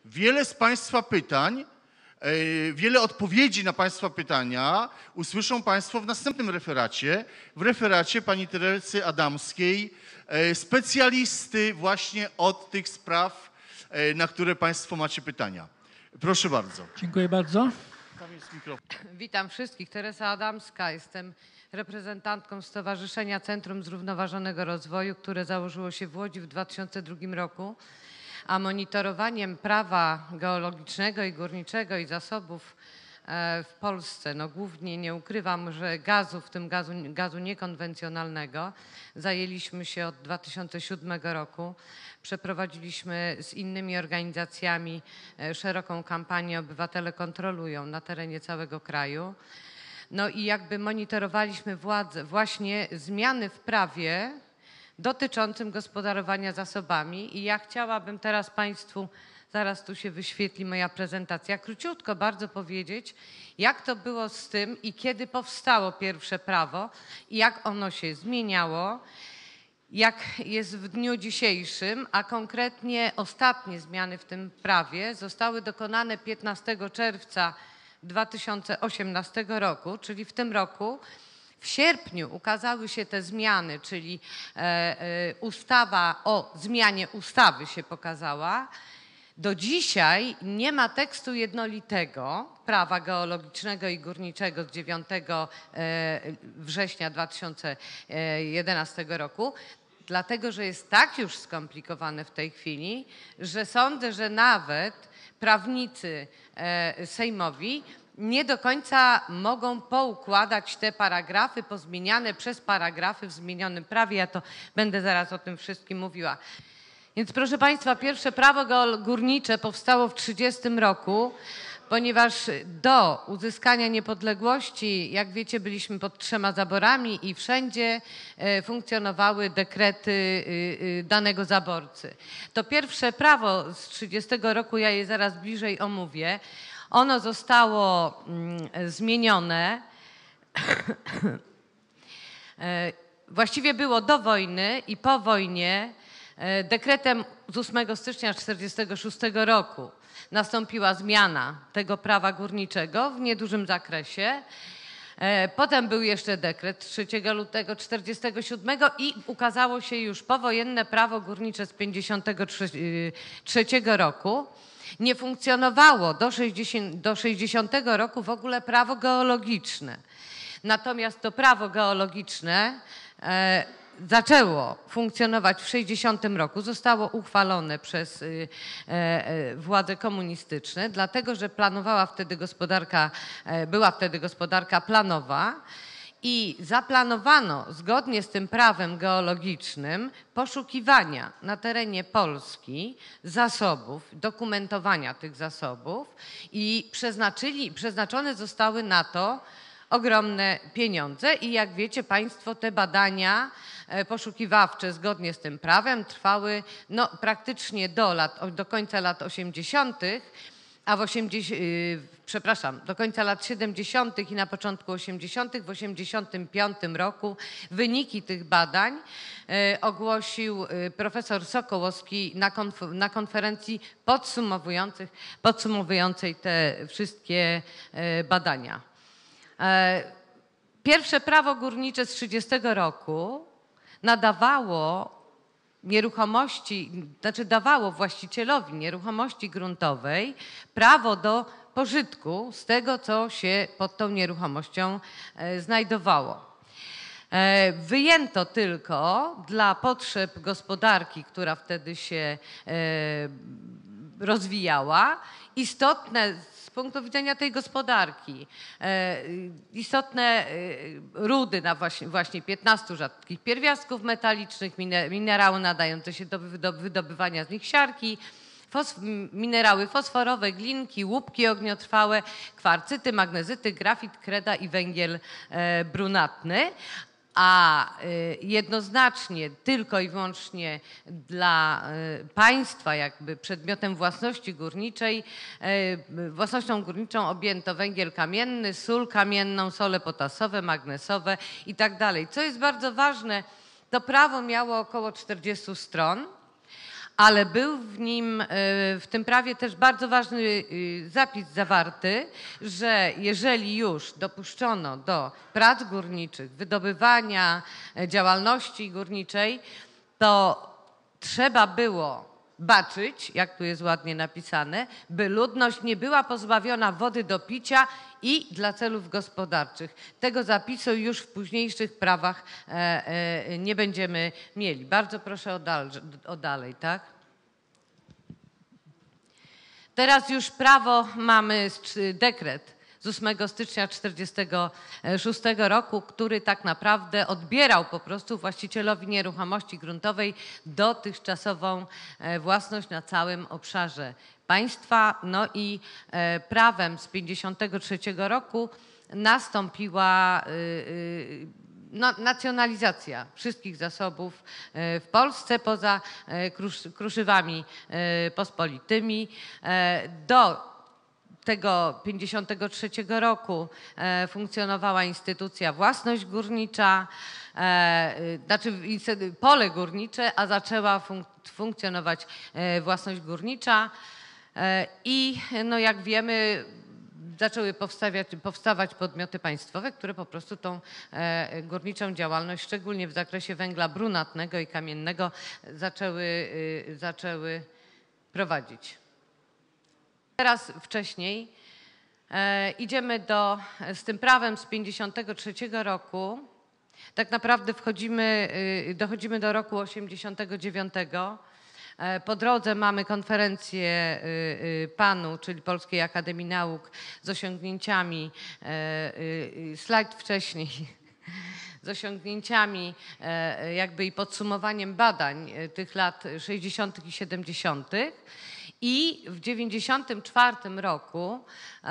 Wiele z Państwa pytań, wiele odpowiedzi na Państwa pytania usłyszą Państwo w następnym referacie, w referacie pani Teresy Adamskiej, specjalisty właśnie od tych spraw, na które Państwo macie pytania. Proszę bardzo. Dziękuję bardzo. Tam jest mikrofon. Witam wszystkich. Teresa Adamska. Jestem reprezentantką Stowarzyszenia Centrum Zrównoważonego Rozwoju, które założyło się w Łodzi w 2002 roku, a monitorowaniem prawa geologicznego i górniczego i zasobów w Polsce, no głównie nie ukrywam, że gazu, w tym gazu niekonwencjonalnego, zajęliśmy się od 2007 roku. Przeprowadziliśmy z innymi organizacjami szeroką kampanię Obywatele kontrolują na terenie całego kraju. No i jakby monitorowaliśmy właśnie zmiany w prawie dotyczącym gospodarowania zasobami i ja chciałabym teraz Państwu, zaraz tu się wyświetli moja prezentacja, króciutko bardzo powiedzieć, jak to było z tym i kiedy powstało pierwsze prawo i jak ono się zmieniało, jak jest w dniu dzisiejszym, a konkretnie ostatnie zmiany w tym prawie zostały dokonane 15 czerwca 2018 roku, czyli w tym roku. W sierpniu ukazały się te zmiany, czyli ustawa o zmianie ustawy się pokazała. Do dzisiaj nie ma tekstu jednolitego prawa geologicznego i górniczego z 9 września 2011 roku, dlatego że jest tak już skomplikowane w tej chwili, że sądzę, że nawet prawnicy sejmowi nie do końca mogą poukładać te paragrafy pozmieniane przez paragrafy w zmienionym prawie. Ja to będę zaraz o tym wszystkim mówiła. Więc proszę Państwa, pierwsze prawo górnicze powstało w 1930 roku, ponieważ do uzyskania niepodległości, jak wiecie, byliśmy pod 3 zaborami i wszędzie funkcjonowały dekrety danego zaborcy. To pierwsze prawo z 1930 roku, ja je zaraz bliżej omówię. Ono zostało zmienione, właściwie było do wojny i po wojnie dekretem z 8 stycznia 1946 roku nastąpiła zmiana tego prawa górniczego w niedużym zakresie. Potem był jeszcze dekret 3 lutego 1947 i ukazało się już powojenne prawo górnicze z 1953 roku. Nie funkcjonowało do 60 roku w ogóle prawo geologiczne. Natomiast to prawo geologiczne zaczęło funkcjonować w 60 roku, zostało uchwalone przez władze komunistyczne, dlatego że była wtedy gospodarka planowa i zaplanowano zgodnie z tym prawem geologicznym poszukiwania na terenie Polski zasobów, dokumentowania tych zasobów i przeznaczone zostały na to ogromne pieniądze i jak wiecie Państwo, te badania poszukiwawcze zgodnie z tym prawem trwały no, praktycznie do końca lat 80., a do końca lat 70. i na początku 80. W 85 roku wyniki tych badań ogłosił profesor Sokołowski na konferencji podsumowującej te wszystkie badania. Pierwsze prawo górnicze z 1930 roku dawało właścicielowi nieruchomości gruntowej prawo do pożytku z tego, co się pod tą nieruchomością znajdowało. Wyjęto tylko dla potrzeb gospodarki, która wtedy się rozwijała, istotne z punktu widzenia tej gospodarki, istotne rudy na właśnie 15 rzadkich pierwiastków metalicznych, minerały nadające się do wydobywania z nich siarki, minerały fosforowe, glinki, łupki ogniotrwałe, kwarcyty, magnezyty, grafit, kreda i węgiel brunatny. A jednoznacznie tylko i wyłącznie dla państwa jakby przedmiotem własności górniczej, własnością górniczą objęto węgiel kamienny, sól kamienną, sole potasowe, magnesowe i tak dalej. Co jest bardzo ważne, to prawo miało około 40 stron, ale był w nim, w tym prawie też bardzo ważny zapis zawarty, że jeżeli już dopuszczono do prac górniczych, wydobywania działalności górniczej, to trzeba było baczyć, jak tu jest ładnie napisane, by ludność nie była pozbawiona wody do picia i dla celów gospodarczych. Tego zapisu już w późniejszych prawach nie będziemy mieli. Bardzo proszę o dalej, tak? Teraz już prawo mamy, dekret z 8 stycznia 1946 roku, który tak naprawdę odbierał po prostu właścicielowi nieruchomości gruntowej dotychczasową własność na całym obszarze państwa. No i prawem z 1953 roku nastąpiła nacjonalizacja wszystkich zasobów w Polsce poza kruszywami pospolitymi. Do tego 1953 roku funkcjonowała instytucja własność górnicza, znaczy pole górnicze, a zaczęła funkcjonować własność górnicza i no jak wiemy, zaczęły powstawać podmioty państwowe, które po prostu tą górniczą działalność, szczególnie w zakresie węgla brunatnego i kamiennego, zaczęły prowadzić. Teraz wcześniej idziemy z tym prawem z 1953 roku. Tak naprawdę dochodzimy do roku 1989. Po drodze mamy konferencję PAN-u, czyli Polskiej Akademii Nauk, z osiągnięciami, slajd wcześniej, z osiągnięciami jakby i podsumowaniem badań tych lat 60. i 70. I w 1994 roku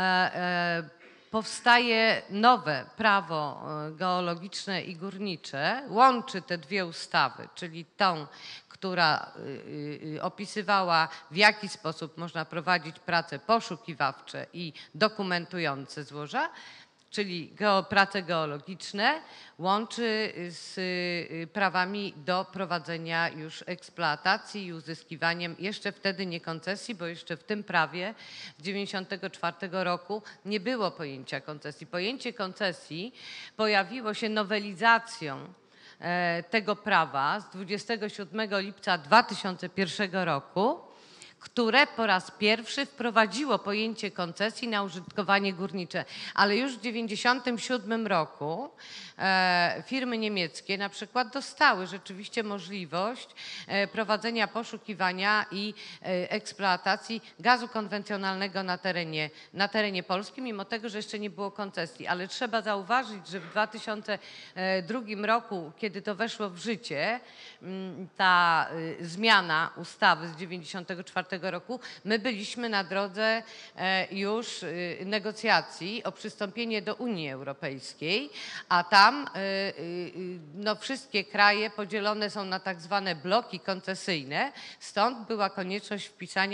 powstaje nowe prawo geologiczne i górnicze, łączy te dwie ustawy, czyli tą, która opisywała, w jaki sposób można prowadzić prace poszukiwawcze i dokumentujące złoża, czyli prace geologiczne, łączy z prawami do prowadzenia już eksploatacji i uzyskiwaniem jeszcze wtedy nie koncesji, bo jeszcze w tym prawie z 1994 roku nie było pojęcia koncesji. Pojęcie koncesji pojawiło się nowelizacją tego prawa z 27 lipca 2001 roku, które po raz pierwszy wprowadziło pojęcie koncesji na użytkowanie górnicze. Ale już w 1997 roku firmy niemieckie na przykład dostały rzeczywiście możliwość prowadzenia poszukiwania i eksploatacji gazu konwencjonalnego na terenie Polski, mimo tego, że jeszcze nie było koncesji. Ale trzeba zauważyć, że w 2002 roku, kiedy to weszło w życie, ta zmiana ustawy z 1994 roku, my byliśmy na drodze już negocjacji o przystąpienie do Unii Europejskiej, a tam no, wszystkie kraje podzielone są na tak zwane bloki koncesyjne, stąd była konieczność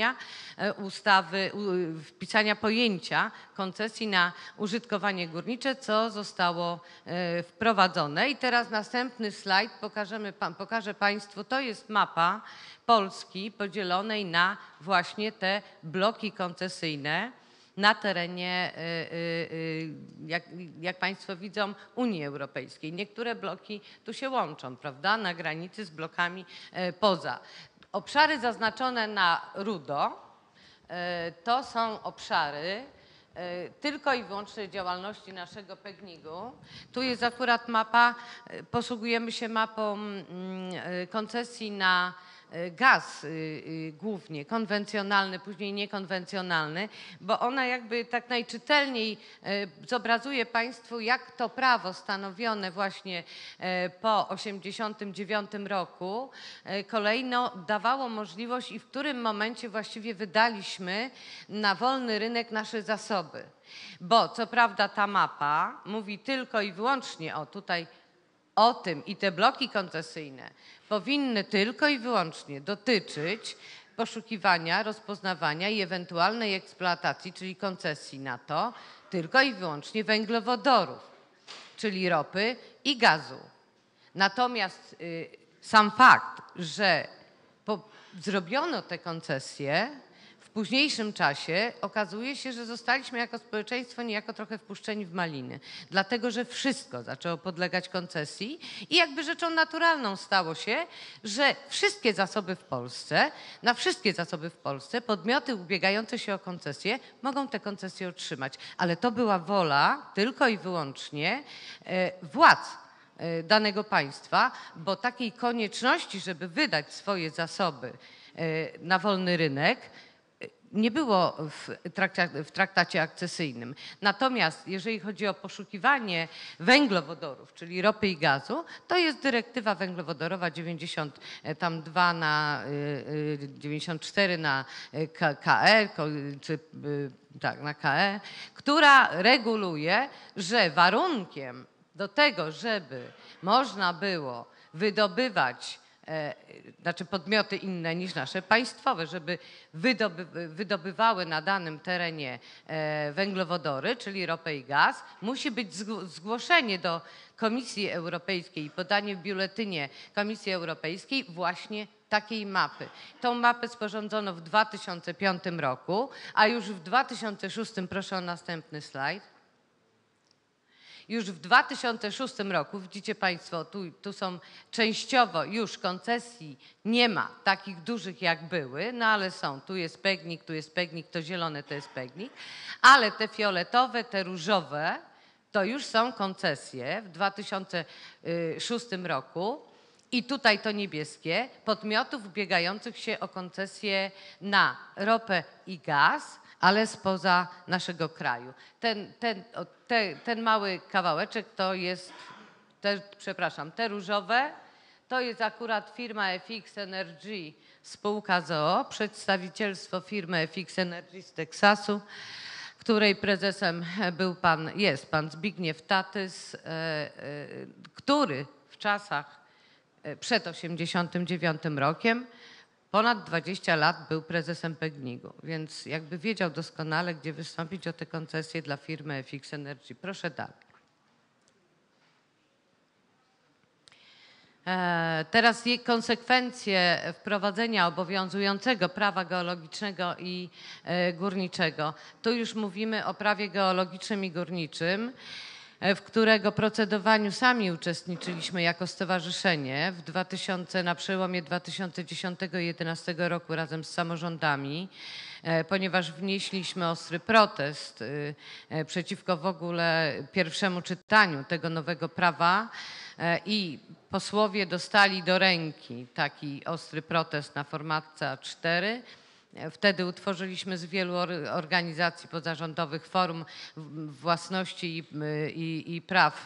wpisania pojęcia koncesji na użytkowanie górnicze, co zostało wprowadzone. I teraz następny slajd pokażę Państwu, to jest mapa Polski podzielonej na właśnie te bloki koncesyjne na terenie, jak Państwo widzą, Unii Europejskiej. Niektóre bloki tu się łączą, prawda, na granicy z blokami poza. Obszary zaznaczone na rudo to są obszary tylko i wyłącznie działalności naszego PGNiG-u. Tu jest akurat mapa, posługujemy się mapą koncesji na gaz głównie konwencjonalny, później niekonwencjonalny, bo ona jakby tak najczytelniej zobrazuje Państwu, jak to prawo stanowione właśnie po 1989 roku kolejno dawało możliwość i w którym momencie właściwie wydaliśmy na wolny rynek nasze zasoby. Bo co prawda ta mapa mówi tylko i wyłącznie o tym i te bloki koncesyjne powinny tylko i wyłącznie dotyczyć poszukiwania, rozpoznawania i ewentualnej eksploatacji, czyli koncesji na to, tylko i wyłącznie węglowodorów, czyli ropy i gazu. Natomiast sam fakt, że zrobiono te koncesje, w późniejszym czasie okazuje się, że zostaliśmy jako społeczeństwo niejako trochę wpuszczeni w maliny, dlatego że wszystko zaczęło podlegać koncesji i jakby rzeczą naturalną stało się, że wszystkie zasoby w Polsce, na wszystkie zasoby w Polsce podmioty ubiegające się o koncesje mogą te koncesje otrzymać, ale to była wola tylko i wyłącznie władz danego państwa, bo takiej konieczności, żeby wydać swoje zasoby na wolny rynek, nie było w traktacie akcesyjnym. Natomiast jeżeli chodzi o poszukiwanie węglowodorów, czyli ropy i gazu, to jest dyrektywa węglowodorowa 92 na 94 na KE, czy tak, na KE, która reguluje, że warunkiem do tego, żeby można było wydobywać, znaczy podmioty inne niż nasze państwowe, żeby wydobywały na danym terenie węglowodory, czyli ropę i gaz, musi być zgłoszenie do Komisji Europejskiej i podanie w biuletynie Komisji Europejskiej właśnie takiej mapy. Tą mapę sporządzono w 2005 roku, a już w 2006, proszę o następny slajd, już w 2006 roku, widzicie Państwo, tu są częściowo już koncesji, nie ma takich dużych jak były, no ale są, tu jest PGNiG, to zielone to jest PGNiG, ale te fioletowe, te różowe to już są koncesje w 2006 roku i tutaj to niebieskie podmiotów ubiegających się o koncesję na ropę i gaz, ale spoza naszego kraju. Ten mały kawałeczek to jest, te różowe, to jest akurat firma FX Energy, spółka z o.o., przedstawicielstwo firmy FX Energy z Teksasu, której prezesem jest pan Zbigniew Tatys, który w czasach przed 1989 rokiem ponad 20 lat był prezesem PGNiG-u, więc jakby wiedział doskonale, gdzie wystąpić o te koncesje dla firmy FX Energy. Proszę dalej. Teraz konsekwencje wprowadzenia obowiązującego prawa geologicznego i górniczego. Tu już mówimy o prawie geologicznym i górniczym, w którego procedowaniu sami uczestniczyliśmy jako stowarzyszenie na przełomie 2010 i 2011 roku razem z samorządami, ponieważ wnieśliśmy ostry protest przeciwko w ogóle pierwszemu czytaniu tego nowego prawa i posłowie dostali do ręki taki ostry protest na formatce A4. Wtedy utworzyliśmy z wielu organizacji pozarządowych Forum Własności i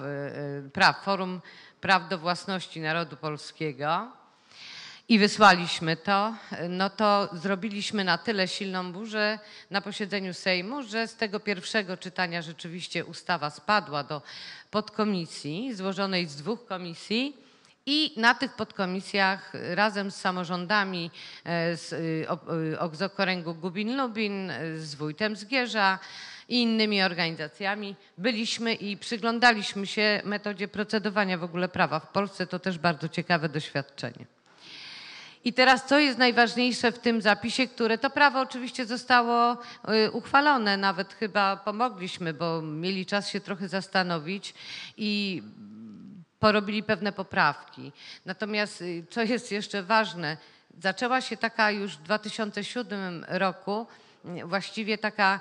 Forum Praw do Własności Narodu Polskiego i wysłaliśmy to. No to zrobiliśmy na tyle silną burzę na posiedzeniu Sejmu, że z tego pierwszego czytania rzeczywiście ustawa spadła do podkomisji złożonej z 2 komisji. I na tych podkomisjach razem z samorządami z Okręgu Gubin-Lubin, z wójtem Zgierza i innymi organizacjami byliśmy i przyglądaliśmy się metodzie procedowania w ogóle prawa w Polsce. To też bardzo ciekawe doświadczenie. I teraz co jest najważniejsze w tym zapisie, które to prawo oczywiście zostało uchwalone, nawet chyba pomogliśmy, bo mieli czas się trochę zastanowić i porobili pewne poprawki. Natomiast co jest jeszcze ważne, zaczęła się taka już w 2007 roku właściwie taka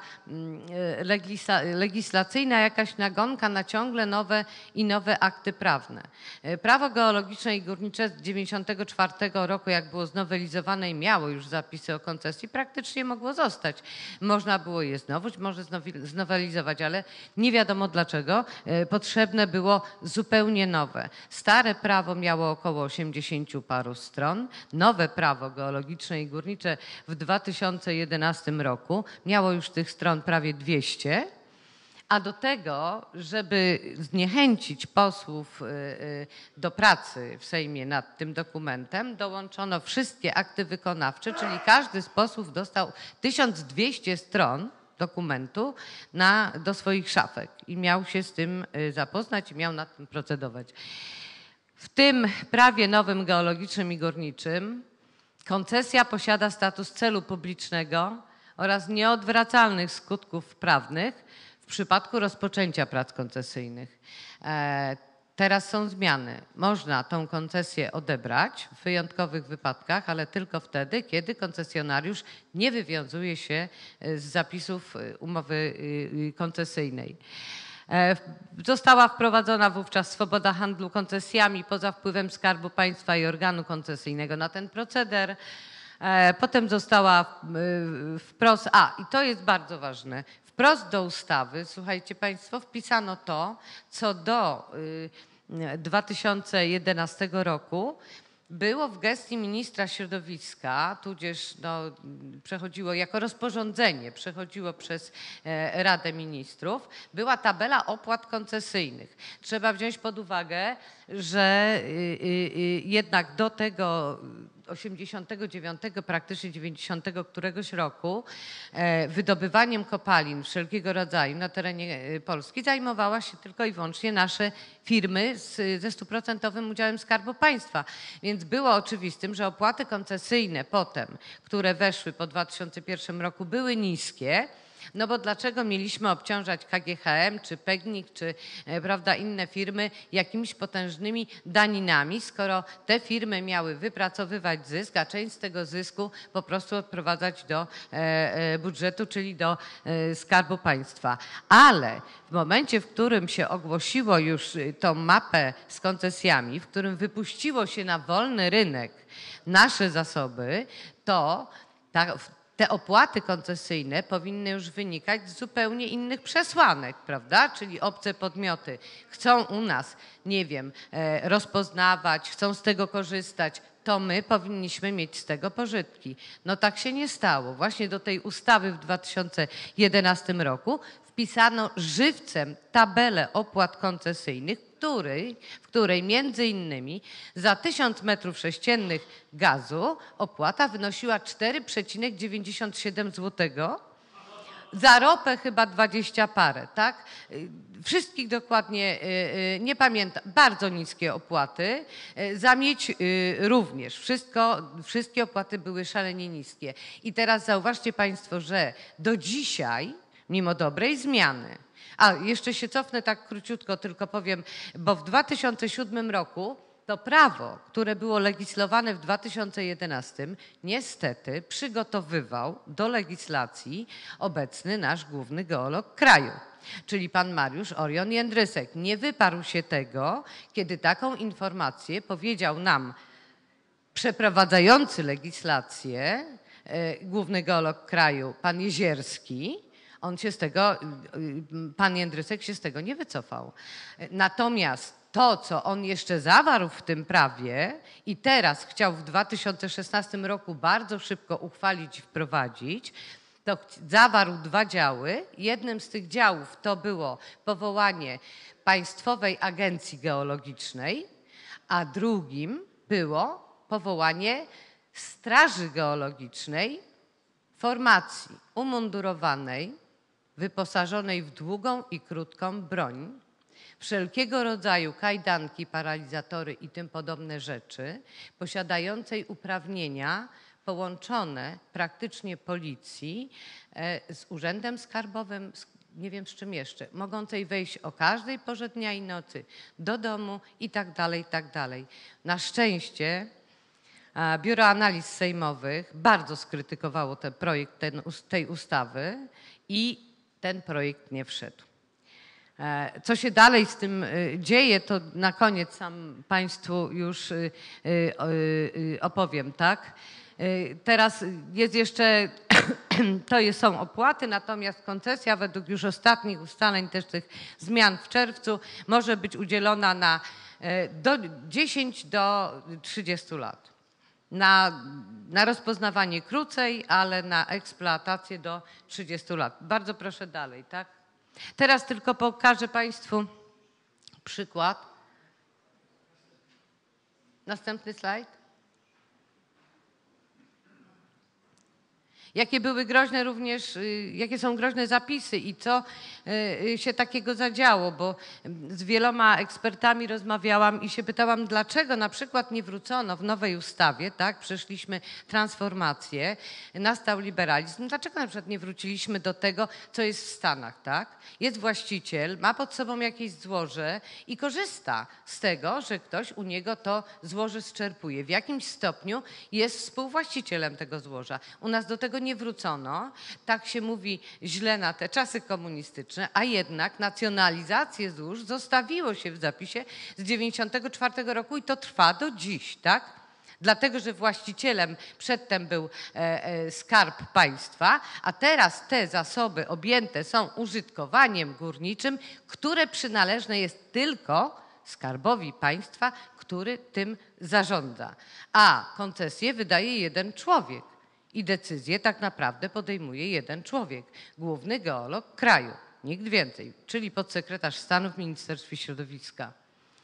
legislacyjna jakaś nagonka na ciągle nowe akty prawne. Prawo geologiczne i górnicze z 1994 roku, jak było znowelizowane i miało już zapisy o koncesji, praktycznie mogło zostać. Można było je może znowelizować, ale nie wiadomo dlaczego. Potrzebne było zupełnie nowe. Stare prawo miało około 80 paru stron. Nowe prawo geologiczne i górnicze w 2011 roku miało już tych stron prawie 200, a do tego, żeby zniechęcić posłów do pracy w Sejmie nad tym dokumentem, dołączono wszystkie akty wykonawcze, czyli każdy z posłów dostał 1200 stron dokumentu do swoich szafek i miał się z tym zapoznać i miał nad tym procedować. W tym prawie nowym geologicznym i górniczym Koncesja posiada status celu publicznego oraz nieodwracalnych skutków prawnych w przypadku rozpoczęcia prac koncesyjnych. Teraz są zmiany. Można tą koncesję odebrać w wyjątkowych wypadkach, ale tylko wtedy, kiedy koncesjonariusz nie wywiązuje się z zapisów umowy koncesyjnej. Została wprowadzona wówczas swoboda handlu koncesjami poza wpływem Skarbu Państwa i organu koncesyjnego na ten proceder. Potem została wprost, i to jest bardzo ważne, wprost do ustawy, słuchajcie Państwo, wpisano to, co do 2011 roku było w gestii ministra środowiska, tudzież przechodziło jako rozporządzenie, przechodziło przez Radę Ministrów, była tabela opłat koncesyjnych. Trzeba wziąć pod uwagę, że jednak do tego 89, praktycznie 90 któregoś roku wydobywaniem kopalin wszelkiego rodzaju na terenie Polski zajmowała się tylko i wyłącznie nasze firmy ze 100% udziałem Skarbu Państwa. Więc było oczywistym, że opłaty koncesyjne potem, które weszły po 2001 roku, były niskie. No bo dlaczego mieliśmy obciążać KGHM, czy PGNiG, czy prawda, inne firmy jakimiś potężnymi daninami, skoro te firmy miały wypracowywać zysk, a część z tego zysku po prostu odprowadzać do budżetu, czyli do Skarbu Państwa. Ale w momencie, w którym się ogłosiło już tą mapę z koncesjami, w którym wypuściło się na wolny rynek nasze zasoby, to te opłaty koncesyjne powinny już wynikać z zupełnie innych przesłanek, prawda? Czyli obce podmioty chcą u nas, nie wiem, rozpoznawać, chcą z tego korzystać, to my powinniśmy mieć z tego pożytki. No tak się nie stało. Właśnie do tej ustawy w 2011 roku wpisano żywcem tabelę opłat koncesyjnych, w której między innymi za 1000 m3 gazu opłata wynosiła 4,97 zł, za ropę chyba 20 parę, tak? Wszystkich dokładnie nie pamiętam, bardzo niskie opłaty, za miedź również, wszystkie opłaty były szalenie niskie. I teraz zauważcie Państwo, że do dzisiaj, mimo dobrej zmiany, jeszcze się cofnę tak króciutko, tylko powiem, bo w 2007 roku to prawo, które było legislowane w 2011, niestety przygotowywał do legislacji obecny nasz główny geolog kraju, czyli pan Mariusz Orion Jędrysek. Nie wyparł się tego, kiedy taką informację powiedział nam przeprowadzający legislację, główny geolog kraju, pan Jezierski. On się z tego, pan Jędrysek się z tego nie wycofał. Natomiast to, co on jeszcze zawarł w tym prawie i teraz chciał w 2016 roku bardzo szybko uchwalić i wprowadzić, to zawarł 2 działy. Jednym z tych działów to było powołanie Państwowej Agencji Geologicznej, a drugim było powołanie Straży Geologicznej, formacji umundurowanej, wyposażonej w długą i krótką broń, wszelkiego rodzaju kajdanki, paralizatory i tym podobne rzeczy, posiadającej uprawnienia połączone praktycznie policji z urzędem skarbowym, nie wiem z czym jeszcze, mogącej wejść o każdej porze dnia i nocy do domu i tak dalej, i tak dalej. Na szczęście Biuro Analiz Sejmowych bardzo skrytykowało ten projekt tej ustawy i ten projekt nie wszedł. Co się dalej z tym dzieje, to na koniec sam Państwu już opowiem, tak? Teraz jest jeszcze, są opłaty, natomiast koncesja według już ostatnich ustaleń też tych zmian w czerwcu może być udzielona na 10 do 30 lat. Na rozpoznawanie krócej, ale na eksploatację do 30 lat. Bardzo proszę dalej, tak? Teraz tylko pokażę Państwu przykład. Następny slajd. Jakie były groźne również, jakie są groźne zapisy i co się takiego zadziało, bo z wieloma ekspertami rozmawiałam i się pytałam, dlaczego na przykład nie wrócono w nowej ustawie, tak, przeszliśmy transformację, nastał liberalizm, dlaczego na przykład nie wróciliśmy do tego, co jest w Stanach, tak? Jest właściciel, ma pod sobą jakieś złoże i korzysta z tego, że ktoś u niego to złoże zczerpuje. W jakimś stopniu jest współwłaścicielem tego złoża. U nas do tego nie wrócono, tak się mówi źle na te czasy komunistyczne, a jednak nacjonalizację złóż zostawiło się w zapisie z 1994 roku i to trwa do dziś, tak? Dlatego, że właścicielem przedtem był Skarb Państwa, a teraz te zasoby objęte są użytkowaniem górniczym, które przynależne jest tylko Skarbowi Państwa, który tym zarządza. A koncesję wydaje jeden człowiek i decyzję tak naprawdę podejmuje jeden człowiek, główny geolog kraju, nikt więcej, czyli podsekretarz stanu w Ministerstwie Środowiska.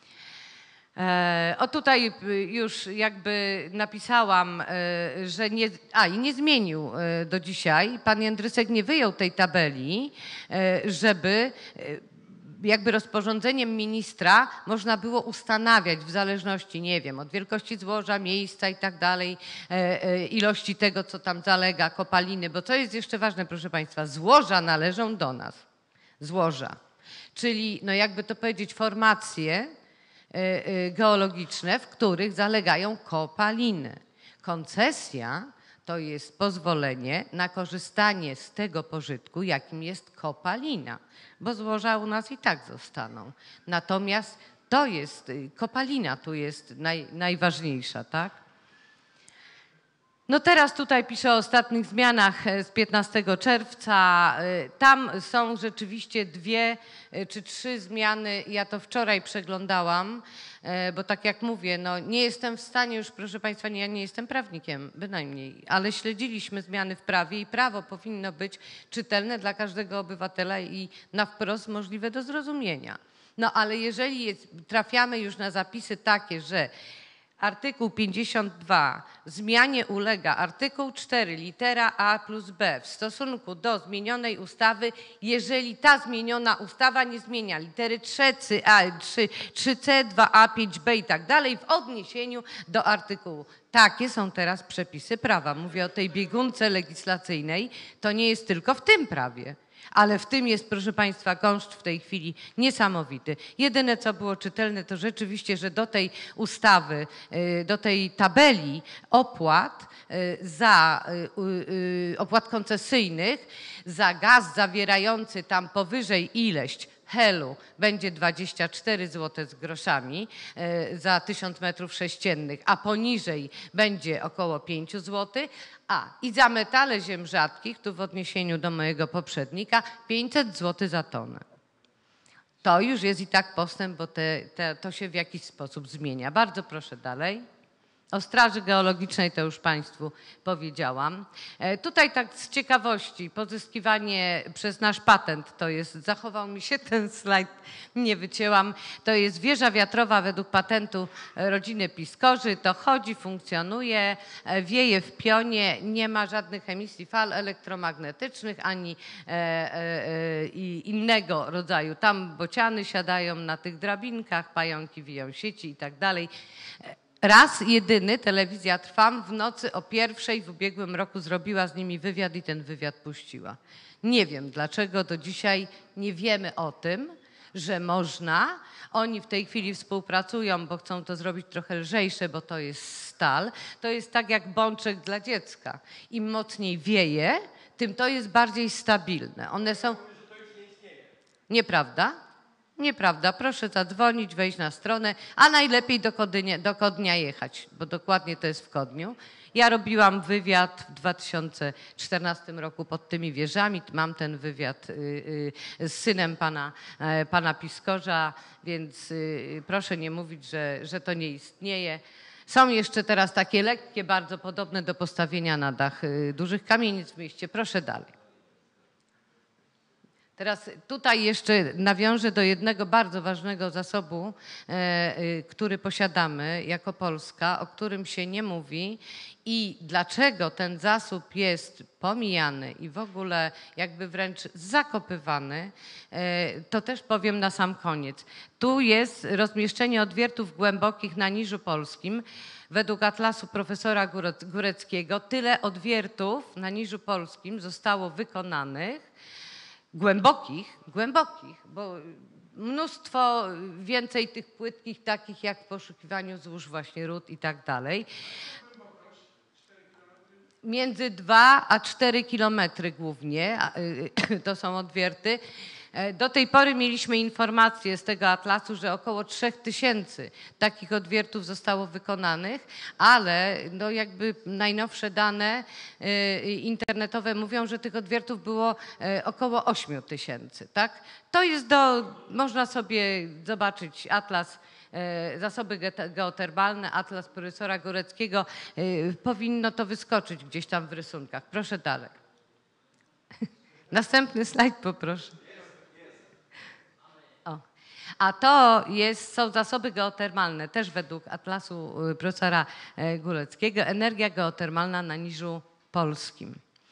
O tutaj już jakby napisałam, że nie, i nie zmienił do dzisiaj, pan Jędrysek nie wyjął tej tabeli, żeby jakby rozporządzeniem ministra można było ustanawiać w zależności, nie wiem, od wielkości złoża, miejsca i tak dalej, ilości tego, co tam zalega, kopaliny, bo co jest jeszcze ważne, proszę Państwa, złoża należą do nas, złoża, czyli no jakby to powiedzieć formacje geologiczne, w których zalegają kopaliny. Koncesja to jest pozwolenie na korzystanie z tego pożytku, jakim jest kopalina, bo złoża u nas i tak zostaną. Natomiast to jest, kopalina tu jest najważniejsza, tak? No teraz tutaj piszę o ostatnich zmianach z 15 czerwca. Tam są rzeczywiście 2 czy 3 zmiany. Ja to wczoraj przeglądałam, bo tak jak mówię, no nie jestem w stanie już, proszę Państwa, ja nie jestem prawnikiem, bynajmniej, ale śledziliśmy zmiany w prawie i prawo powinno być czytelne dla każdego obywatela i na wprost możliwe do zrozumienia. No ale jeżeli trafiamy już na zapisy takie, że artykuł 52 zmianie ulega artykuł 4 litera A plus B w stosunku do zmienionej ustawy, jeżeli ta zmieniona ustawa nie zmienia litery 3C, 2A, 5B i tak dalej w odniesieniu do artykułu. Takie są teraz przepisy prawa. Mówię o tej biegunce legislacyjnej. To nie jest tylko w tym prawie. Ale w tym jest, proszę Państwa, koszt w tej chwili niesamowity. Jedyne, co było czytelne, to rzeczywiście, że do tej ustawy, do tej tabeli opłat opłat koncesyjnych za gaz zawierający tam powyżej ileś helu będzie 24 zł z groszami za 1000 metrów sześciennych, a poniżej będzie około 5 zł, i za metale ziem rzadkich, tu w odniesieniu do mojego poprzednika, 500 zł za tonę. To już jest i tak postęp, bo to się w jakiś sposób zmienia. Bardzo proszę dalej. O Straży Geologicznej to już Państwu powiedziałam. Tutaj tak z ciekawości, pozyskiwanie przez nasz patent, to jest, zachował mi się ten slajd, nie wycięłam, to jest wieża wiatrowa według patentu rodziny Piskorzy, to chodzi, funkcjonuje, wieje w pionie, nie ma żadnych emisji fal elektromagnetycznych ani innego rodzaju. Tam bociany siadają na tych drabinkach, pająki wiją sieci i tak dalej. Raz jedyny telewizja Trwam w nocy o 1:00 w ubiegłym roku zrobiła z nimi wywiad i ten wywiad puściła. Nie wiem dlaczego, do dzisiaj nie wiemy o tym, że można. Oni w tej chwili współpracują, bo chcą to zrobić trochę lżejsze, bo to jest stal. To jest tak jak bączek dla dziecka. Im mocniej wieje, tym to jest bardziej stabilne. One są... Nieprawda? Nieprawda, proszę zadzwonić, wejść na stronę, a najlepiej do Kodnia jechać, bo dokładnie to jest w Kodniu. Ja robiłam wywiad w 2014 roku pod tymi wieżami, mam ten wywiad z synem pana Piskorza, więc proszę nie mówić, że to nie istnieje. Są jeszcze teraz takie lekkie, bardzo podobne do postawienia na dach dużych kamienic w mieście. Proszę dalej. Teraz tutaj jeszcze nawiążę do jednego bardzo ważnego zasobu, który posiadamy jako Polska, o którym się nie mówi i dlaczego ten zasób jest pomijany i w ogóle jakby wręcz zakopywany, to też powiem na sam koniec. Tu jest rozmieszczenie odwiertów głębokich na Niżu Polskim. Według atlasu profesora Góreckiego tyle odwiertów na Niżu Polskim zostało wykonanych, głębokich, bo mnóstwo więcej tych płytkich, takich jak w poszukiwaniu złóż właśnie ród i tak dalej. Między 2 a 4 kilometry głównie to są odwierty. Do tej pory mieliśmy informację z tego atlasu, że około 3000 takich odwiertów zostało wykonanych, ale no jakby najnowsze dane internetowe mówią, że tych odwiertów było około 8000. Tak? To jest można sobie zobaczyć atlas zasoby geotermalne, atlas profesora Góreckiego. Powinno to wyskoczyć gdzieś tam w rysunkach. Proszę dalej. Następny slajd poproszę. O. A to są zasoby geotermalne, też według atlasu profesora Góreckiego, energia geotermalna na Niżu Polskim.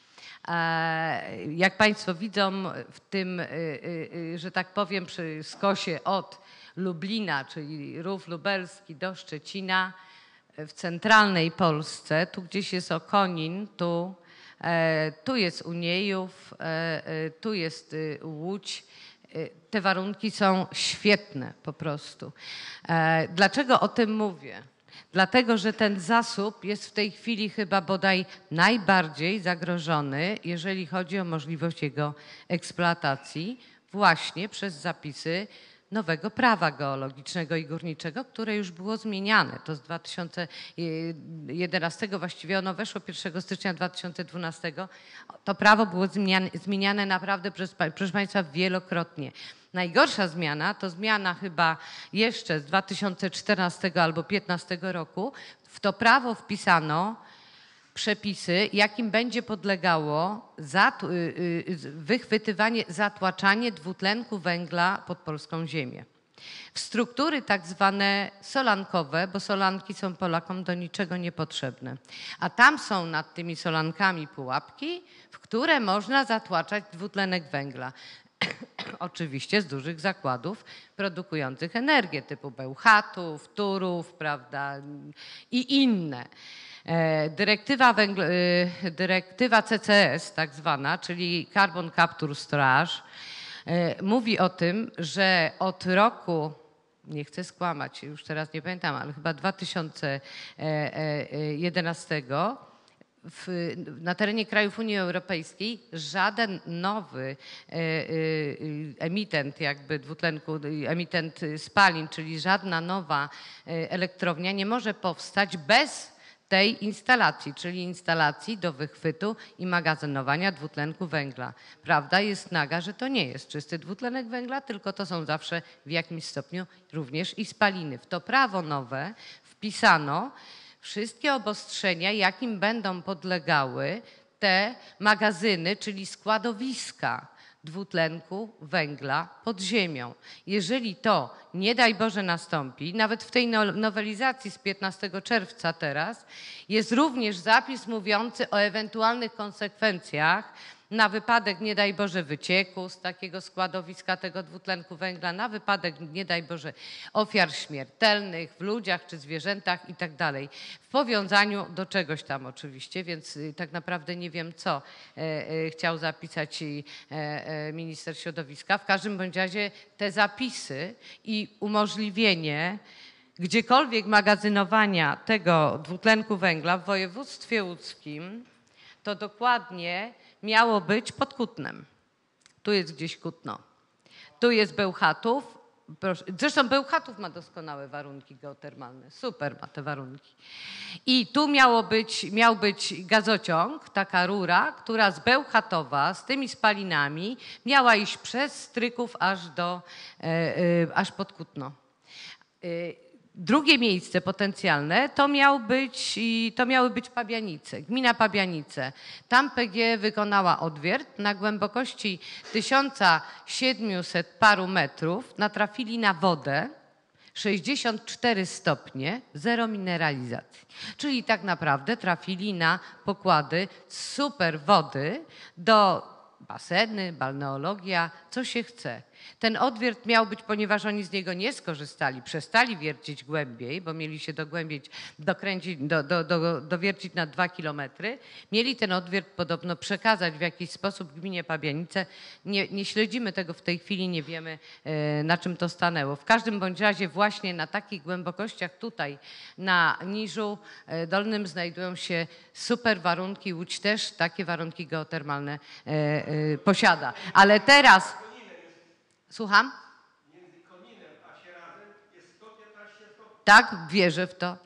Jak Państwo widzą, w tym, że tak powiem, przy skosie od Lublina, czyli Rów Lubelski do Szczecina, w centralnej Polsce, tu gdzieś jest Okonin, tu jest Uniejów, tu jest Łódź. Te warunki są świetne po prostu. Dlaczego o tym mówię? Dlatego, że ten zasób jest w tej chwili chyba bodaj najbardziej zagrożony, jeżeli chodzi o możliwość jego eksploatacji, właśnie przez zapisy nowego prawa geologicznego i górniczego, które już było zmieniane. To z 2011, właściwie ono weszło 1 stycznia 2012. To prawo było zmieniane naprawdę, proszę Państwa, wielokrotnie. Najgorsza zmiana to zmiana chyba jeszcze z 2014 albo 2015 roku. W to prawo wpisano przepisy, jakim będzie podlegało wychwytywanie, zatłaczanie dwutlenku węgla pod polską ziemię. W struktury tak zwane solankowe, bo solanki są Polakom do niczego niepotrzebne. A tam są nad tymi solankami pułapki, w które można zatłaczać dwutlenek węgla. Oczywiście z dużych zakładów produkujących energię typu Bełchatów, Turów, prawda, i inne. Dyrektywa CCS tak zwana, czyli Carbon Capture Storage, mówi o tym, że od roku, nie chcę skłamać, już teraz nie pamiętam, ale chyba 2011 na terenie krajów Unii Europejskiej żaden nowy emitent jakby emitent spalin, czyli żadna nowa elektrownia nie może powstać bez tej instalacji, czyli instalacji do wychwytu i magazynowania dwutlenku węgla. Prawda jest naga, że to nie jest czysty dwutlenek węgla, tylko to są zawsze w jakimś stopniu również i spaliny. W to prawo nowe wpisano wszystkie obostrzenia, jakim będą podlegały te magazyny, czyli składowiska dwutlenku węgla pod ziemią. Jeżeli to, nie daj Boże, nastąpi, nawet w tej nowelizacji z 15 czerwca teraz, jest również zapis mówiący o ewentualnych konsekwencjach na wypadek, nie daj Boże, wycieku z takiego składowiska tego dwutlenku węgla, na wypadek, nie daj Boże, ofiar śmiertelnych w ludziach czy zwierzętach i tak dalej. W powiązaniu do czegoś tam oczywiście, więc tak naprawdę nie wiem, co chciał zapisać minister środowiska. W każdym bądź razie te zapisy i umożliwienie gdziekolwiek magazynowania tego dwutlenku węgla w województwie łódzkim, to dokładnie miało być pod Kutnem. Tu jest gdzieś Kutno. Tu jest Bełchatów. Zresztą Bełchatów ma doskonałe warunki geotermalne. Super ma te warunki. I tu miał być gazociąg, taka rura, która z Bełchatowa, z tymi spalinami miała iść przez Stryków aż pod Kutno. Drugie miejsce potencjalne to miały być Pabianice, gmina Pabianice. Tam PGE wykonała odwiert na głębokości 1700 paru metrów, natrafili na wodę, 64 stopnie, zero mineralizacji. Czyli tak naprawdę trafili na pokłady super wody do baseny, balneologia, co się chce. Ten odwiert miał być, ponieważ oni z niego nie skorzystali, przestali wiercić głębiej, bo mieli się dowiercić na 2 kilometry. Mieli ten odwiert podobno przekazać w jakiś sposób gminie Pabianice. Nie śledzimy tego w tej chwili, nie wiemy, na czym to stanęło. W każdym bądź razie właśnie na takich głębokościach tutaj na Niżu Dolnym znajdują się super warunki. Łódź też takie warunki geotermalne posiada. Ale teraz... Słucham? Między Koninem a Sieradem jest 115 stopni. Tak, wierzę w to.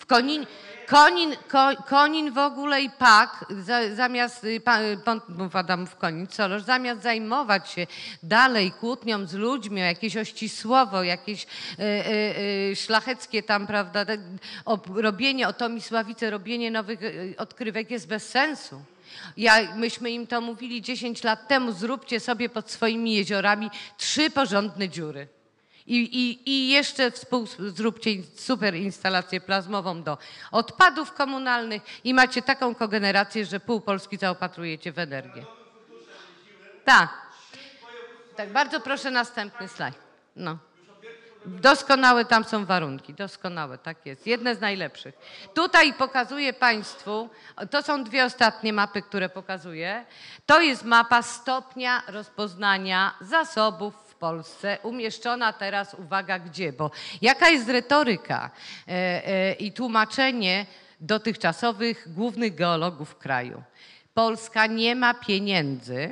Konin w ogóle i PAK zamiast, Adamów Konin, Solosz, zamiast zajmować się dalej kłótnią z ludźmi o jakieś ościsłowo, jakieś szlacheckie tam, prawda, robienie o Tomisławice, robienie nowych odkrywek jest bez sensu. Myśmy im to mówili 10 lat temu, zróbcie sobie pod swoimi jeziorami 3 porządne dziury. I jeszcze zróbcie super instalację plazmową do odpadów komunalnych i macie taką kogenerację, że pół Polski zaopatrujecie w energię. Tak. Tak, bardzo proszę następny slajd. No. Doskonałe tam są warunki, doskonałe, tak jest. Jedne z najlepszych. Tutaj pokazuję Państwu, to są 2 ostatnie mapy, które pokazuję. To jest mapa stopnia rozpoznania zasobów w Polsce, umieszczona teraz, uwaga, gdzie? Bo jaka jest retoryka i tłumaczenie dotychczasowych głównych geologów kraju? Polska nie ma pieniędzy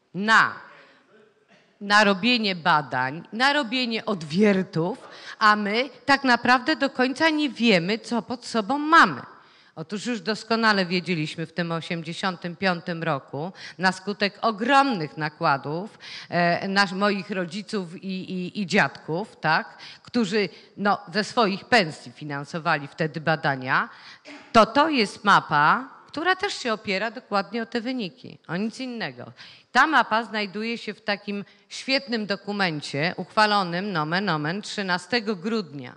na robienie badań, na robienie odwiertów, a my tak naprawdę do końca nie wiemy, co pod sobą mamy. Otóż już doskonale wiedzieliśmy w tym 1985 roku, na skutek ogromnych nakładów moich rodziców i dziadków, tak, którzy ze swoich pensji finansowali wtedy badania, to jest mapa, która też się opiera dokładnie o te wyniki, o nic innego. Ta mapa znajduje się w takim świetnym dokumencie uchwalonym nomen omen 13 grudnia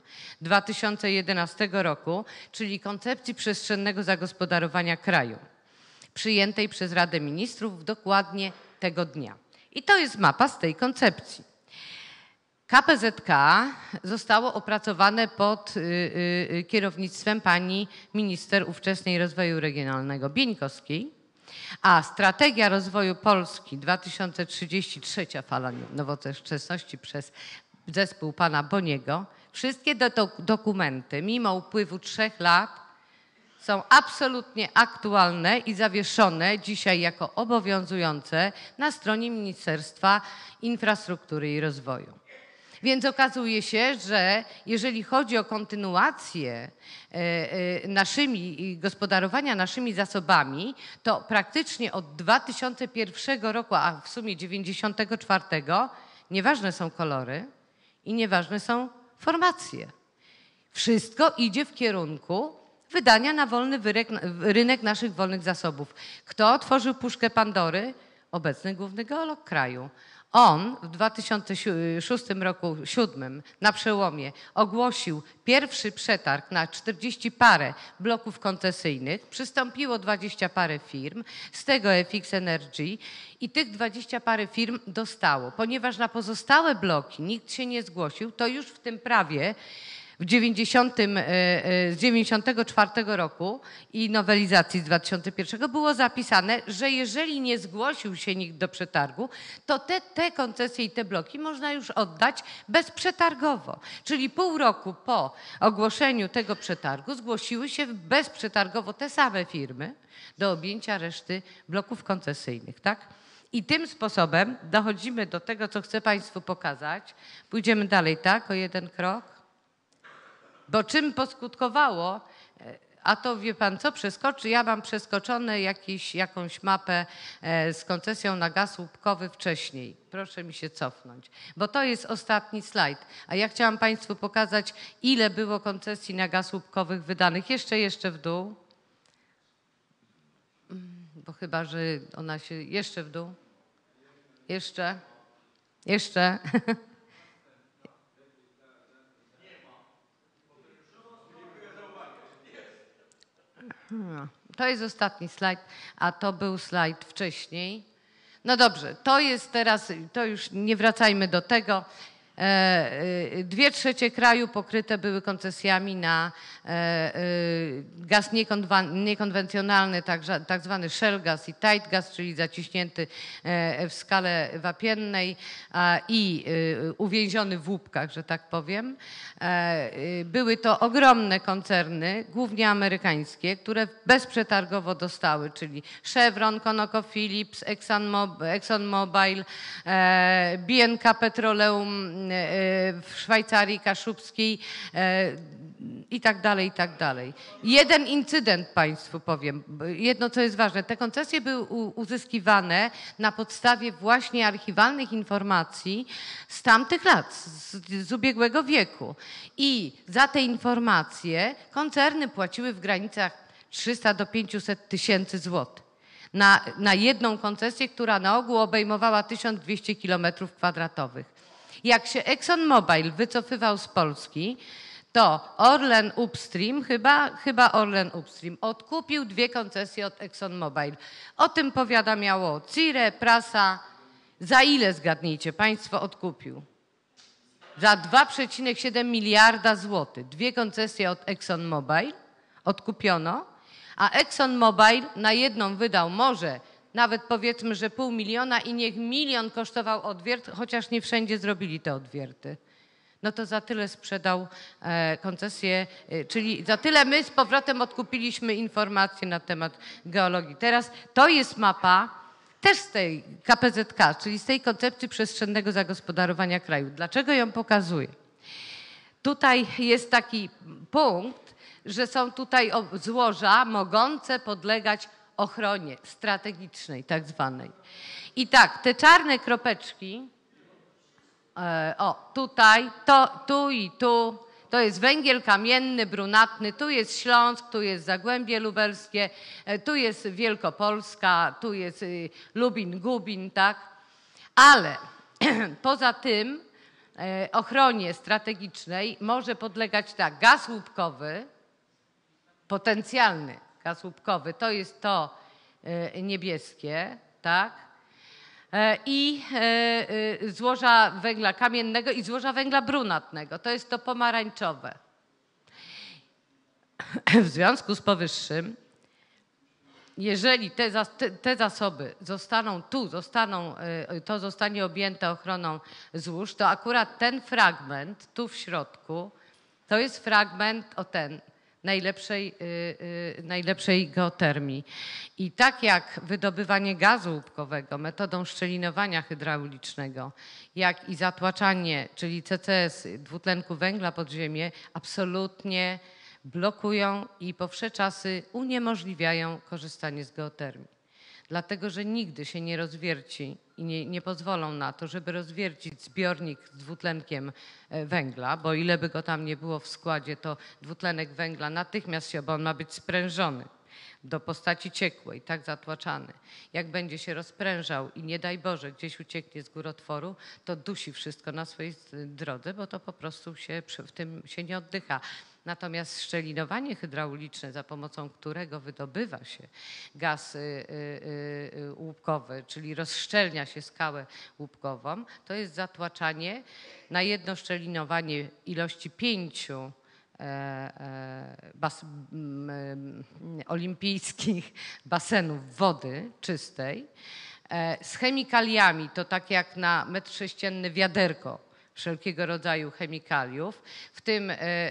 2011 roku, czyli koncepcji przestrzennego zagospodarowania kraju, przyjętej przez Radę Ministrów dokładnie tego dnia. I to jest mapa z tej koncepcji. KPZK zostało opracowane pod kierownictwem pani minister ówczesnej rozwoju regionalnego Bieńkowskiej, a strategia rozwoju Polski 2033 fala nowoczesności przez zespół pana Boniego, wszystkie dokumenty mimo upływu 3 lat są absolutnie aktualne i zawieszone dzisiaj jako obowiązujące na stronie Ministerstwa Infrastruktury i Rozwoju. Więc okazuje się, że jeżeli chodzi o kontynuację gospodarowania naszymi zasobami, to praktycznie od 2001 roku, a w sumie 1994, nieważne są kolory i nieważne są formacje. Wszystko idzie w kierunku wydania na wolny rynek naszych wolnych zasobów. Kto otworzył puszkę Pandory? Obecny główny geolog kraju. On w 2006 roku, 2007, na przełomie, ogłosił pierwszy przetarg na 40 parę bloków koncesyjnych. Przystąpiło 20 parę firm, z tego FX Energy i tych 20 parę firm dostało. Ponieważ na pozostałe bloki nikt się nie zgłosił, to już w tym prawie z 1994 roku i nowelizacji z 2001 było zapisane, że jeżeli nie zgłosił się nikt do przetargu, to te koncesje i te bloki można już oddać bezprzetargowo. Czyli pół roku po ogłoszeniu tego przetargu zgłosiły się bezprzetargowo te same firmy do objęcia reszty bloków koncesyjnych, tak? I tym sposobem dochodzimy do tego, co chcę Państwu pokazać. Pójdziemy dalej, tak? O jeden krok. Bo czym poskutkowało A to wie pan co, przeskoczy? Ja mam przeskoczone jakąś mapę z koncesją na gaz łupkowy wcześniej. Proszę mi się cofnąć, bo to jest ostatni slajd. A ja chciałam państwu pokazać, ile było koncesji na gaz łupkowych wydanych. Jeszcze w dół. Bo chyba, że ona się... Jeszcze w dół. Jeszcze. To jest ostatni slajd, a to był slajd wcześniej. No dobrze, to jest teraz, to już nie wracajmy do tego. 2/3 kraju pokryte były koncesjami na gaz niekonwencjonalny, tak zwany shale gas i tight gas, czyli zaciśnięty w skale wapiennej i uwięziony w łupkach, że tak powiem. Były to ogromne koncerny, głównie amerykańskie, które bezprzetargowo dostały, czyli Chevron, ConocoPhillips, ExxonMobil, BNK Petroleum w Szwajcarii Kaszubskiej i tak dalej, i tak dalej. Jeden incydent państwu powiem, jedno co jest ważne. Te koncesje były uzyskiwane na podstawie właśnie archiwalnych informacji z tamtych lat, z ubiegłego wieku. I za te informacje koncerny płaciły w granicach 300 do 500 tysięcy złotych. Na jedną koncesję, która na ogół obejmowała 1200 km². Jak się ExxonMobil wycofywał z Polski, to Orlen Upstream, chyba Orlen Upstream, odkupił 2 koncesje od ExxonMobil. O tym powiadamiało CIRE, prasa. Za ile, zgadnijcie państwo, odkupił? Za 2,7 miliarda złotych. 2 koncesje od ExxonMobil odkupiono, a ExxonMobil na jedną wydał może nawet powiedzmy, że 500 000 i niech 1 000 000 kosztował odwiert, chociaż nie wszędzie zrobili te odwierty. No to za tyle sprzedał koncesję, czyli za tyle my z powrotem odkupiliśmy informacje na temat geologii. Teraz to jest mapa też z tej KPZK, czyli z tej koncepcji przestrzennego zagospodarowania kraju. Dlaczego ją pokazuję? Tutaj jest taki punkt, że są tutaj złoża mogące podlegać ochronie strategicznej tak zwanej. I tak, te czarne kropeczki, tutaj, tu i tu, to jest węgiel kamienny, brunatny, tu jest Śląsk, tu jest Zagłębie Lubelskie, tu jest Wielkopolska, tu jest Lubin, Gubin, tak? Ale poza tym ochronie strategicznej może podlegać tak, gaz łupkowy, potencjalny gaz łupkowy, to jest to niebieskie, tak? I złoża węgla kamiennego i złoża węgla brunatnego, to jest to pomarańczowe. W związku z powyższym, jeżeli te zasoby to zostanie objęte ochroną złóż, to akurat ten fragment tu w środku, to jest fragment najlepszej geotermii. I tak jak wydobywanie gazu łupkowego metodą szczelinowania hydraulicznego, jak i zatłaczanie, czyli CCS, dwutlenku węgla pod ziemię, absolutnie blokują i po wsze czasy uniemożliwiają korzystanie z geotermii. Dlatego, że nigdy się nie rozwierci i nie pozwolą na to, żeby rozwiercić zbiornik z dwutlenkiem węgla, bo ile by go tam nie było w składzie, to dwutlenek węgla natychmiast bo on ma być sprężony do postaci ciekłej, tak zatłaczany. Jak będzie się rozprężał i nie daj Boże gdzieś ucieknie z górotworu, to dusi wszystko na swojej drodze, bo to po prostu w tym się nie oddycha. Natomiast szczelinowanie hydrauliczne, za pomocą którego wydobywa się gaz łupkowy, czyli rozszczelnia się skałę łupkową, to jest zatłaczanie na jedno szczelinowanie ilości 5 olimpijskich basenów wody czystej z chemikaliami, to tak jak na metr sześcienny wiaderko wszelkiego rodzaju chemikaliów, w tym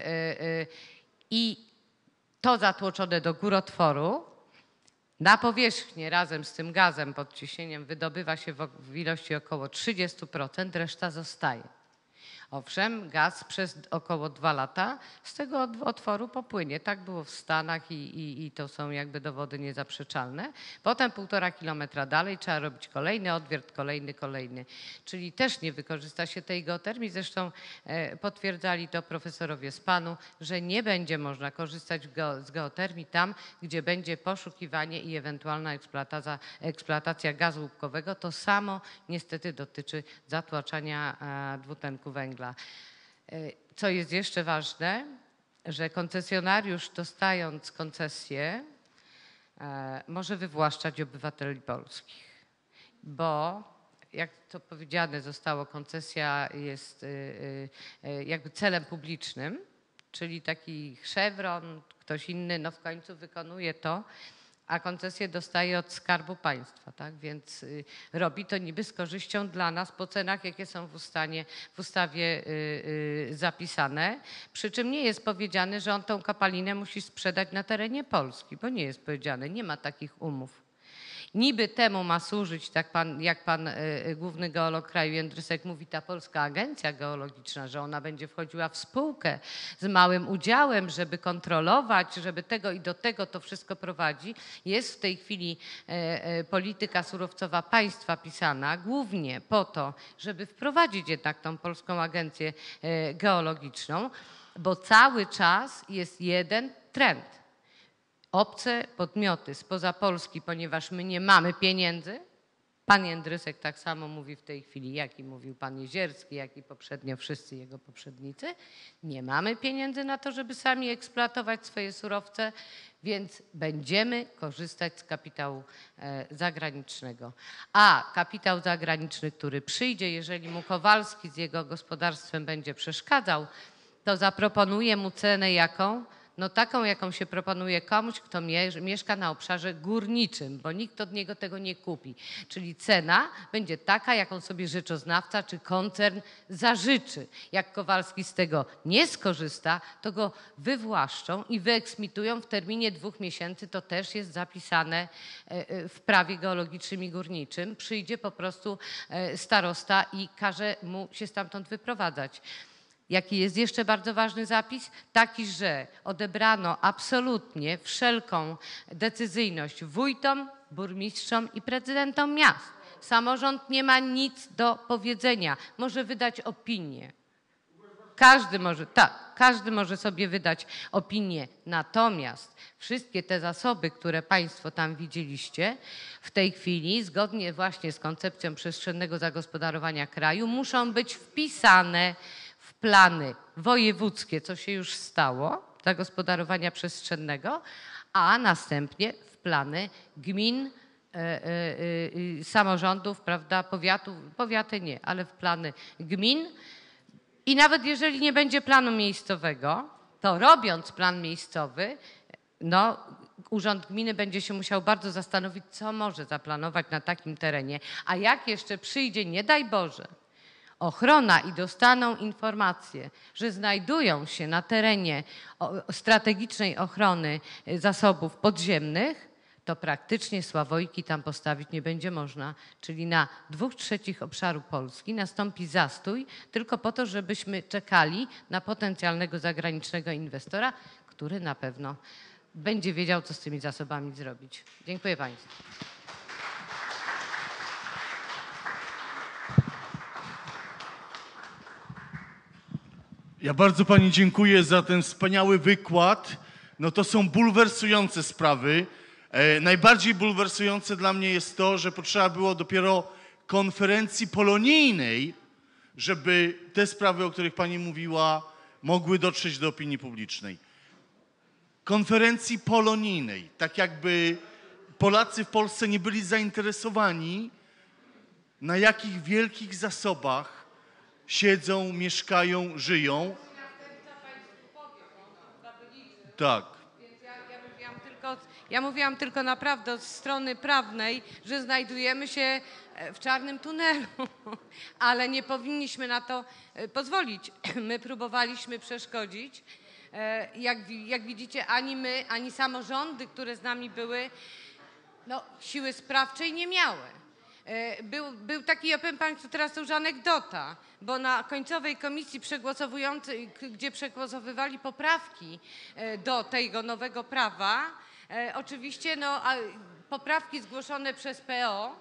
i to zatłoczone do górotworu, na powierzchnię razem z tym gazem pod ciśnieniem wydobywa się w ilości około 30%, reszta zostaje. Owszem, gaz przez około 2 lata z tego otworu popłynie. Tak było w Stanach i to są jakby dowody niezaprzeczalne. Potem 1,5 kilometra dalej trzeba robić kolejny odwiert, kolejny. Czyli też nie wykorzysta się tej geotermii. Zresztą potwierdzali to profesorowie z PAN-u, że nie będzie można korzystać z geotermii tam, gdzie będzie poszukiwanie i ewentualna eksploatacja gazu łupkowego. To samo niestety dotyczy zatłaczania dwutlenku węgla. Co jest jeszcze ważne, że koncesjonariusz dostając koncesję może wywłaszczać obywateli polskich, bo jak to powiedziane zostało, koncesja jest jakby celem publicznym, czyli taki Chevron, ktoś inny, no w końcu wykonuje to, a koncesję dostaje od Skarbu Państwa, tak? Więc robi to niby z korzyścią dla nas po cenach, jakie są w ustawie zapisane. Przy czym nie jest powiedziane, że on tą kopalinę musi sprzedać na terenie Polski, bo nie jest powiedziane, nie ma takich umów. Niby temu ma służyć, tak jak pan główny geolog kraju Jędrysek mówi, ta Polska Agencja Geologiczna, że ona będzie wchodziła w spółkę z małym udziałem, żeby kontrolować, żeby tego i do tego to wszystko prowadzi. Jest w tej chwili polityka surowcowa państwa pisana głównie po to, żeby wprowadzić jednak tą Polską Agencję Geologiczną, bo cały czas jest jeden trend. Obce podmioty spoza Polski, ponieważ my nie mamy pieniędzy, pan Jędrysek tak samo mówi w tej chwili, jak i mówił pan Jezierski, jak i poprzednio wszyscy jego poprzednicy, nie mamy pieniędzy na to, żeby sami eksploatować swoje surowce, więc będziemy korzystać z kapitału zagranicznego. A kapitał zagraniczny, który przyjdzie, jeżeli mu Kowalski z jego gospodarstwem będzie przeszkadzał, to zaproponuje mu cenę jaką? No taką, jaką się proponuje komuś, kto mieszka na obszarze górniczym, bo nikt od niego tego nie kupi. Czyli cena będzie taka, jaką sobie rzeczoznawca czy koncern zażyczy. Jak Kowalski z tego nie skorzysta, to go wywłaszczą i wyeksmitują w terminie 2 miesięcy. To też jest zapisane w prawie geologicznym i górniczym. Przyjdzie po prostu starosta i każe mu się stamtąd wyprowadzać. Jaki jest jeszcze bardzo ważny zapis? Taki, że odebrano absolutnie wszelką decyzyjność wójtom, burmistrzom i prezydentom miast. Samorząd nie ma nic do powiedzenia. Może wydać opinię. Każdy może sobie wydać opinię. Natomiast wszystkie te zasoby, które państwo tam widzieliście, w tej chwili, zgodnie właśnie z koncepcją przestrzennego zagospodarowania kraju, muszą być wpisane w plany wojewódzkie, co się już stało, zagospodarowania przestrzennego, a następnie w plany gmin, samorządów, prawda, powiaty nie, ale w plany gmin. I nawet jeżeli nie będzie planu miejscowego, to robiąc plan miejscowy, no, urząd gminy będzie się musiał bardzo zastanowić, co może zaplanować na takim terenie. A jak jeszcze przyjdzie, nie daj Boże, ochrona i dostaną informację, że znajdują się na terenie strategicznej ochrony zasobów podziemnych, to praktycznie Sławojki tam postawić nie będzie można. Czyli na 2/3 obszaru Polski nastąpi zastój tylko po to, żebyśmy czekali na potencjalnego zagranicznego inwestora, który na pewno będzie wiedział, co z tymi zasobami zrobić. Dziękuję państwu. Ja bardzo pani dziękuję za ten wspaniały wykład. No to są bulwersujące sprawy. Najbardziej bulwersujące dla mnie jest to, że potrzeba było dopiero konferencji polonijnej, żeby te sprawy, o których pani mówiła, mogły dotrzeć do opinii publicznej. Konferencji polonijnej, tak jakby Polacy w Polsce nie byli zainteresowani, na jakich wielkich zasobach siedzą, mieszkają, żyją. Tak. Ja mówiłam tylko naprawdę od strony prawnej, że znajdujemy się w czarnym tunelu, ale nie powinniśmy na to pozwolić. My próbowaliśmy przeszkodzić. Jak widzicie, ani my, ani samorządy, które z nami były, no, siły sprawczej nie miały. Był taki, ja powiem Państwu, teraz to już anegdota, bo na końcowej komisji przegłosowującej, gdzie przegłosowywali poprawki do tego nowego prawa, oczywiście poprawki zgłoszone przez PO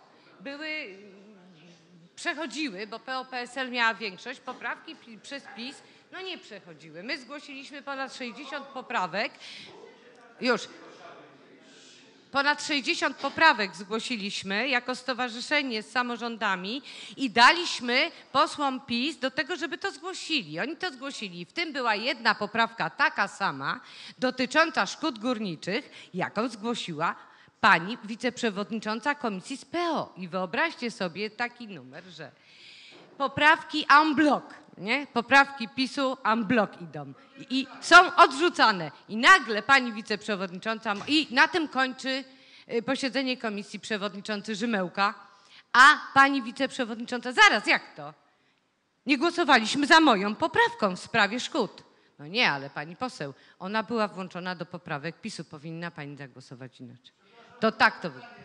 przechodziły, bo PO-PSL miała większość, poprawki przez PiS nie przechodziły. My zgłosiliśmy ponad 60 poprawek, ponad 60 poprawek zgłosiliśmy jako stowarzyszenie z samorządami i daliśmy posłom PiS do tego, żeby to zgłosili. Oni to zgłosili. W tym była jedna poprawka taka sama dotycząca szkód górniczych, jaką zgłosiła pani wiceprzewodnicząca komisji z PO. I wyobraźcie sobie taki numer, że poprawki en bloc, nie? Poprawki PiS-u en bloc idą i są odrzucane. I nagle pani wiceprzewodnicząca, i na tym kończy posiedzenie komisji przewodniczący Rzymełka, a pani wiceprzewodnicząca, zaraz, jak to? Nie głosowaliśmy za moją poprawką w sprawie szkód. No nie, ale pani poseł, ona była włączona do poprawek PiS-u, powinna pani zagłosować inaczej. To tak to wygląda.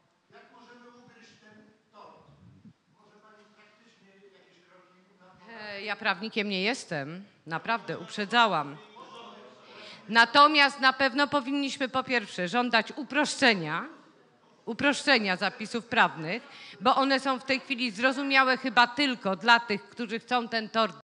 Ja prawnikiem nie jestem, naprawdę, uprzedzałam. Natomiast na pewno powinniśmy po pierwsze żądać uproszczenia zapisów prawnych, bo one są w tej chwili zrozumiałe chyba tylko dla tych, którzy chcą ten tor